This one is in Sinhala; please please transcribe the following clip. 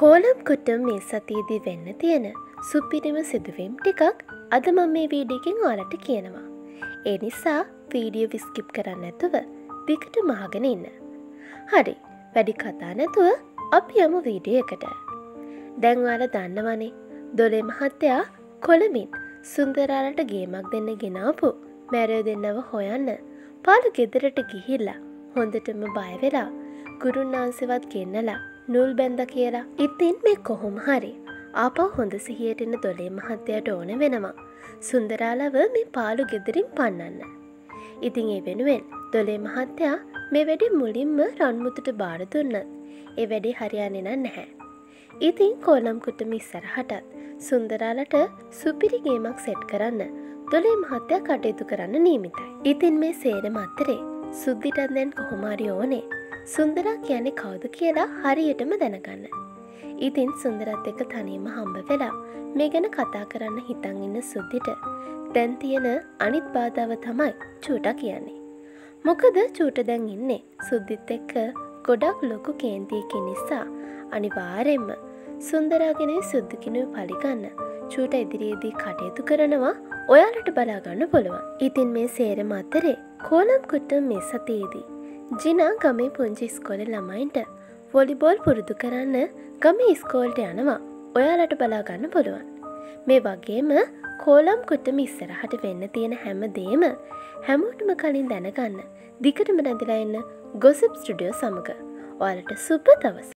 කෝලම් කුට්ටම් මේ සතියේදී වෙන්න තියෙන සුපිරිම සිදුවීම් ටිකක් අද මම මේ වීඩියෝ එකෙන් ඔයාලට කියනවා. ඒ නිසා වීඩියෝ ස්කිප් කරන්න නැතුව දිගටම අහගෙන ඉන්න. හරි, වැඩි කතා නැතුව අපි යමු වීඩියෝ එකට. දැන් ඔයාලා දන්නවනේ දොලේ මහත්තයා කොළඹින් සුන්දරාලට ගේමක් දෙන්න ගෙනාවු මැරයෝ දෙන්නව හොයන්න පාළු ගෙදරට ගිහිල්ලා හොඳටම බය වෙලා ගුරුන්නාන්සේවත් ගෙන්නලා නූල් බැන්ද කියලා. ඉතින් මේ කොහොම හරි ආපහු හොඳ සිහියට එන දොලේ මහත්තයාට ඕන වෙනවා සුන්දරාලව මේ පාළු ගෙදරින් පන්නන්න. ඉතින් ඒ වෙනුවෙන් දොලේ මහත්තයා මේ වැඩේ මුලින්ම රන්මුතුට බාර දුන්නත් ඒ වැඩේ හරියන්නේ නැහැ. ඉතින් කෝලම් කුට්ටම ඉස්සරහටත් සුන්දරාලට සුපිරි ගේමක් සෙට් කරන්න දොලේ මහත්තයා කටයුතු කරන්න නියමිතයි. ඉතින් මේ සේරම අතරේ සුද්දිටත් දැන් කොහොම හරි ඕනේ සුන්දරා කියන්නේ කවුද කියලා හරියටම දැනගන්න. ඉතින් සුන්දරත් එක්ක තනියම හම්බ වෙලා මේ ගැන කතා කරන්න හිතන් ඉන්න සුද්දිට දැන් තියෙන අනිත් බාධාව තමයි චූටා කියන්නේ. මොකද චූටා දැන් ඉන්නේ සුද්දිත් එක්ක ගොඩක් ලොකු කේන්තියකින් නිසා අනිවාර්යෙන්ම සුන්දරාගෙන සුද්දකිනුයි පරිගන්න චූටා ඉදිරියේදී කටයුතු කරනවා ඔයාලට බලා ගන්න පුළුවන්. ඉතින් මේ සේරම අතරේ කෝලම් කුට්ටම් මේ සතියේදී ජිනා ගමේ පුංචි ඉස්කෝලේ ළමයින්ට වොලිබෝල් පුරුදු කරන්න ගමේ ඉස්කෝලට යනවා ඔයාලට බලා ගන්න පුළුවන්. මේ වගේම කෝලම් කුට්ටම ඉස්සරහට වෙන්න තියෙන හැම දේම හැමෝටම කලින් දැනගන්න දිගටම රැඳිලා ඉන්න ගොසිප් ස්ටුඩියෝ සමග ඔයාලට සුබ දවසක්.